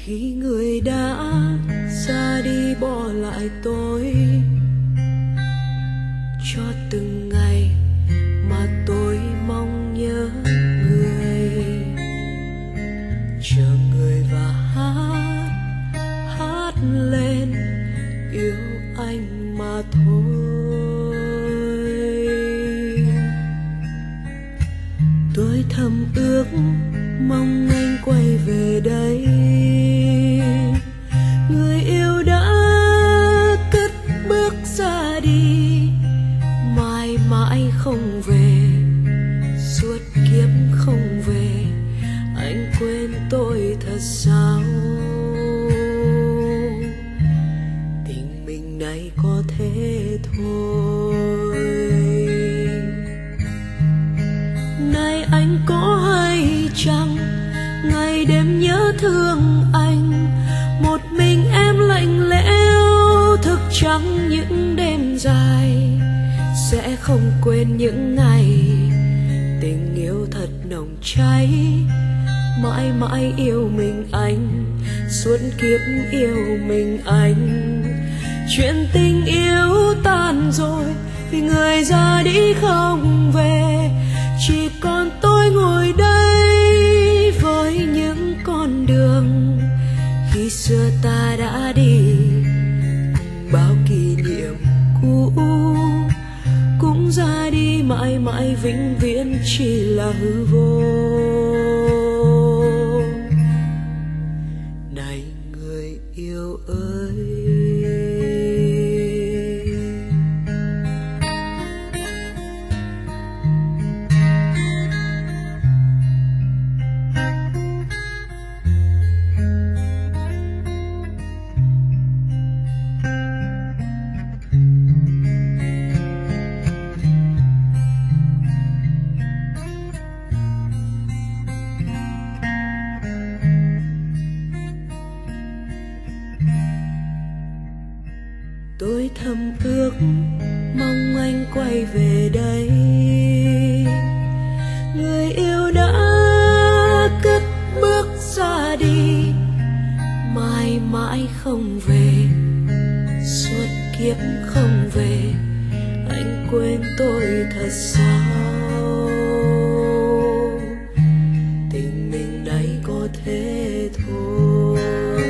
khi người đã ra đi bỏ lại tôi cho từng ngày mà tôi mong nhớ người, chờ người và hát lên yêu anh mà thôi. Tôi thầm ước mong anh quay về đây, người yêu đã cất bước ra đi, mãi mãi không về, suốt kiếp không về. Anh quên tôi thật sao? Tình mình này có thế thôi. Này anh có hay chăng ngày đêm nhớ thương anh, một mình em lạnh lẽo thức trắng những đêm dài, sẽ không quên những ngày tình yêu thật nồng cháy, mãi mãi yêu mình anh, suốt kiếp yêu mình anh. Chuyện tình yêu tan rồi vì người ra đi không về, chỉ còn tôi ngồi đây với những con đường khi xưa ta đã đi, cùng bao kỷ niệm cũ cũng ra đi, mãi mãi vĩnh viễn chỉ là hư vô. Này người yêu ơi, tôi thầm ước mong anh quay về đây, người yêu đã cất bước ra đi, mãi mãi không về, suốt kiếp không về. Anh quên tôi thật sao? Tình mình này có thế thôi.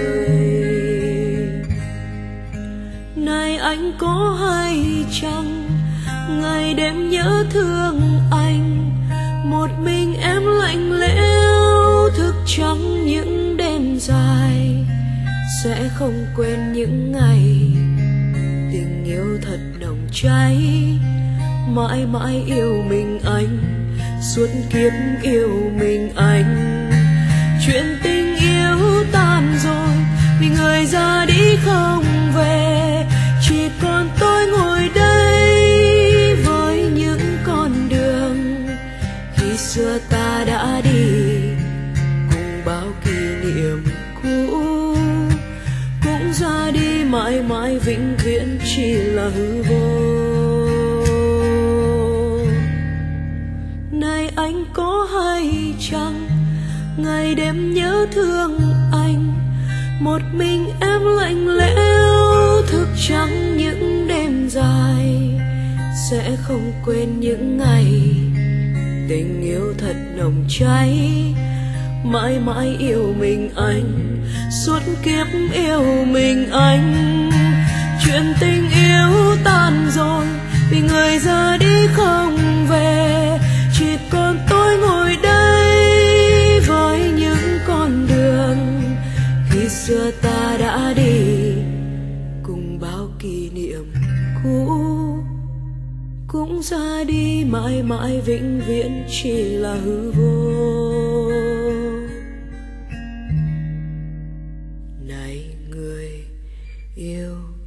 Này anh có hay chăng ngày đêm nhớ thương anh, một mình em lạnh lẽo thức trắng những đêm dài, sẽ không quên những ngày tình yêu thật nồng cháy, mãi mãi yêu mình anh, suốt kiếp yêu mình anh. Chuyện tình yêu tan rồi vì người ra đi không về, chỉ còn tôi ngồi đây với những con đường khi xưa ta đã đi, cùng bao kỷ niệm cũ cũng ra đi, mãi mãi vĩnh viễn chỉ là hư vô. Này anh có hay chăng ngày đêm nhớ thương anh, một mình em lạnh lẽo thức trắng những đêm dài, sẽ không quên những ngày tình yêu thật nồng cháy, mãi mãi yêu mình anh, suốt kiếp yêu mình anh. Chuyện tình yêu tan rồi vì người ra đi không về, chỉ còn tôi ngồi đây với những con đường khi xưa ta đã đi, cùng bao kỷ niệm cũ cũng ra đi, mãi mãi vĩnh viễn chỉ là hư vô. Này người yêu